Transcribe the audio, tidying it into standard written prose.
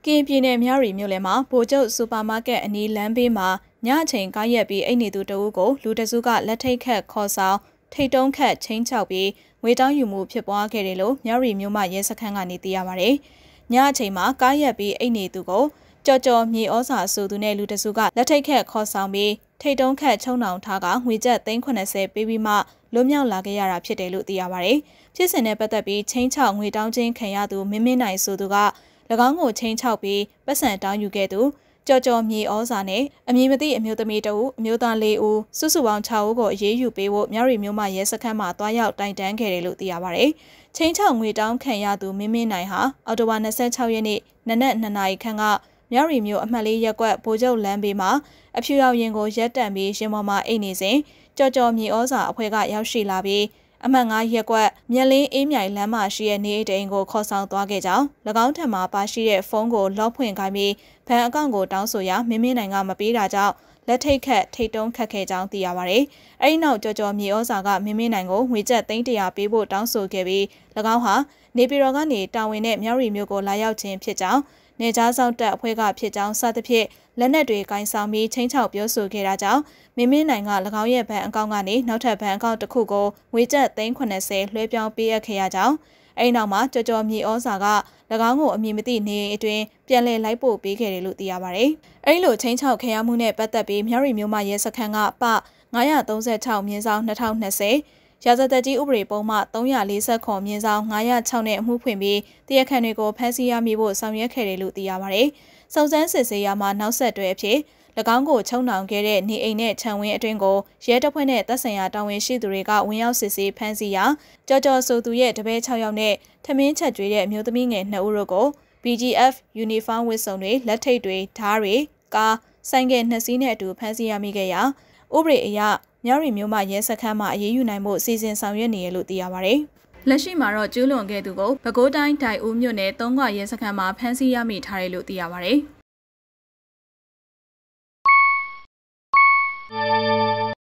ကင်းပြည်နယ်မြရီမြို့လယ်မှာဗိုလ်ချုပ်စူပါမားကတ်အနီးလမ်းဘေးမှာညအချိန်ကားရက်ပြီးအိတ်နေသူတအုပ်ကိုလူတစုကလက်ထိတ်ခတ်ခေါ်ဆောင်ထိတ်တုံးခတ်ချင်းချောက်ပြီးငွေတောင်းယူမှုဖြစ်ပွားခဲ့တယ်လို့မြရီမြို့မှရဲစခန်းကနေသိရပါတယ်။ညအချိန်မှာကားရက်ပြီးအိတ်နေသူကိုကြော်မြေဩဇာဆိုသူနဲ့လူတစုကလက်ထိတ်ခတ်ခေါ်ဆောင်ပြီးထိတ်တုံးခတ်ချုံနှောင်ထားကငွေကျပ်380ပေးပြီးမှလွတ်မြောက်လာခဲ့ရတာဖြစ်တယ်လို့သိရပါတယ်။ဖြစ်စဉ်နဲ့ပတ်သက်ပြီးချင်းချောက်ငွေတောင်းချင်းခံရသူမင်းနိုင်ဆိုသူက၎င်းကိုချင်းချောက်ပြီးပတ်စံတောင်းယူခဲ့သူကြော်မြေဩဇာနဲ့အမည်မသိအမျိုးသမီးတဦးအမျိုးသား4ဦးစုစုပေါင်း6ဦးကိုအရေးယူပေးဖို့မြရီမြို့မှရဲစခန်းမှာတွားရောက်တိုင်တန်းခဲ့တယ်လို့သိရပါတယ်။ချင်းချောက်ငွေတောင်းခံရသူမင်းနိုင်ဟာအော်တိုဘာ26ရက်နေ့နနက်2နာရီခန့်ကမြရီမြို့အမှတ်4ရပ်ကွက်ဗိုလ်ချုပ်လမ်းဘေးမှာအဖြူရောင်ရင်ကိုရက်တန့်ပြီးရင်ပေါ်မှာအိတ်နေစဉ်ကြော်မြေဩဇာအဖွဲ့ကရောက်ရှိလာပြီးအမှတ်9ရပ်ကွက်မြက်လင်းအေးမြိုင်လမ်းမှာရှိတဲ့နေအိမ်တိန်ကိုခေါ်ဆောင်သွားခဲ့ကြောင်း၎င်းထံမှပါရှိတဲ့ဖုန်းကိုလော့ဖွင့်ခိုင်းပြီးဘဏ်အကောင့်ကိုတောင်းဆိုရာမင်းနိုင်ကမပေးတာကြောင့်လက်ထိတ်ခတ်ထိတ်တုံးခတ်ခဲ့ကြောင်းသိရပါတယ်။အဲဒီနောက်ကြော်မြေဩဇာကမင်းနိုင်ကိုငွေကျပ်300ပေးဖို့တောင်းဆိုခဲ့ပြီး၎င်းဟာနေပြည်တော်ကနေတာဝန်နဲ့မြရီမြို့ကိုလာရောက်ခြင်းဖြစ်ကြောင်းနေကြားစောက်တပ်အဖွဲ့ကဖြစ်ကြောင်းစသဖြင့်လက်နက်တွေကင်ဆောင်ပြီးချင်းချောက်ပြောဆိုခဲ့တာကြောင့်မင်းနိုင်က၎င်းရဲ့ဘဏ်အကောင့်ကနေနောက်ထပ်ဘဏ်အကောင့်တစ်ခုကိုငွေကျပ်380လွှဲပြောင်းပေးအပ်ခဲ့ရကြောင်းအဲဒီနောက်မှာကြော်မြေဩဇာက၎င်းကိုအမည်မသိနေအတွင်းပြန်လည်လိုက်ပို့ပေးခဲ့တယ်လို့သိရပါတယ်။အဲဒီလိုချင်းချောက်ခံရမှုနဲ့ပတ်သက်ပြီးမြရီမြို့မှရဲစခန်းကပ936/2020ရာဇသက်ကြီးဥပဒေပုံမှ340/906နဲ့အမှုဖွင့်ပြီးတရားခံတွေကိုဖမ်းဆီးရမိဖို့ဆောင်ရွက်ခဲ့တယ်လို့သိရပါတယ်။စုံစမ်းစစ်ဆေးရမှာနောက်ဆက်တွဲအဖြစ်၎င်းကိုချုံနှောင်ခဲ့တဲ့နေအိမ်နဲ့ခြံဝင်းအတွင်းကိုရဲတပ်ဖွဲ့နဲ့တပ်ဆိုင်ရာတာဝန်ရှိသူတွေကဝင်ရောက်စစ်ဆေးဖမ်းဆီးရာကြော်ဆိုသူရဲ့တပည့်6ယောက်နဲ့ထမင်းချက်ကျွေးတဲ့အမျိုးသမီးငယ်2ဦးတို့ကို BGF ယူနီဖောင်းဝတ်စုံတွေလက်ထိတ်တွေဓားတွေကားဆိုင်ကယ်2စီးနဲ့အတူဖမ်းဆီးရမိခဲ့ရာဥပဒေအရမြရီမြို့မှရဲစခန်းမှာအရေးယူနိုင်မှုစီစဉ်ဆောင်ရွက်နေရလို့သိရပါတယ်။လက်ရှိမှာတော့ကျူးလွန်ခဲ့သူကိုပဲခူးတိုင်းဒိုင်ဦးမြို့နယ်3ခွရဲစခန်းမှာဖမ်းဆီးရမိထားတယ်လို့သိရပါတယ်။